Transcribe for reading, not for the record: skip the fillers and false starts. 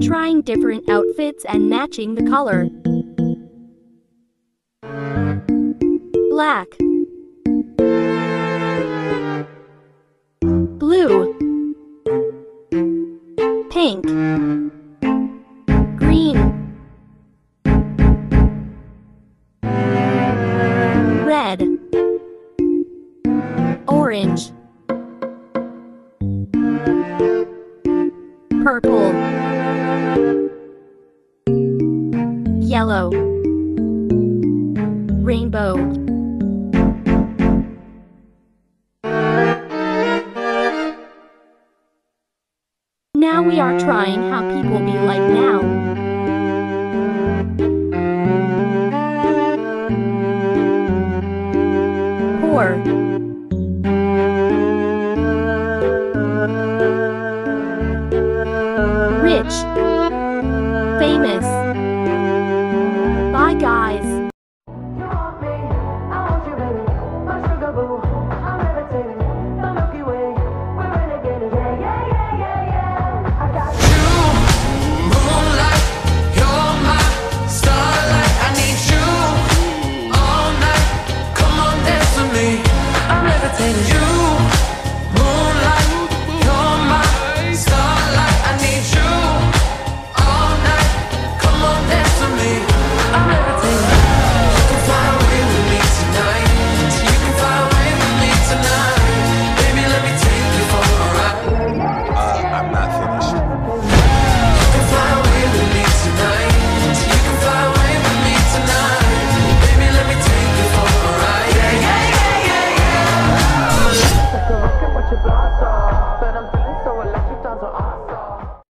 Trying different outfits and matching the color. Black, blue, pink, green, red, orange, purple, yellow, rainbow. Now we are trying how people be like now. Poor, rich, famous. Bye guys.